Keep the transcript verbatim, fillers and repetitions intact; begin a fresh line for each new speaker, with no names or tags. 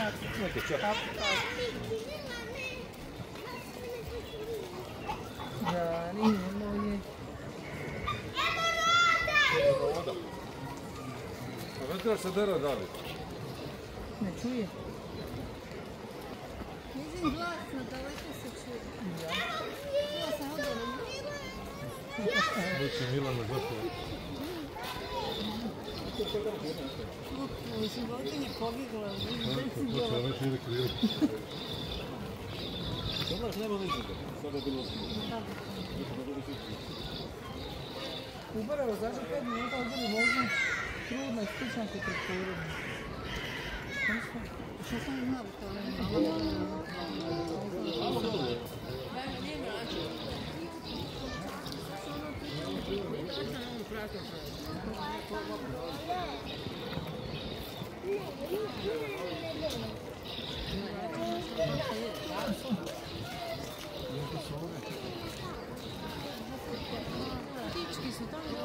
Neke čak.
Da, nije moje.
Voda. A ne trebaš se dera dalje.
Ne čuje.
Njezin glasno, daleko se čuje.
Ja.
Čula sam odavno.
Neće Milana zapravo.
U životinje pobjegla.
Počela već ide krivo.
Dobro, nema ničega. Sada je bilo osnovno.
Ubarao, zašto pet minuta odbili vožnju trudna i stičanku pred porodom.
Što sam znala to? Nije mračio. Ptički su tamo.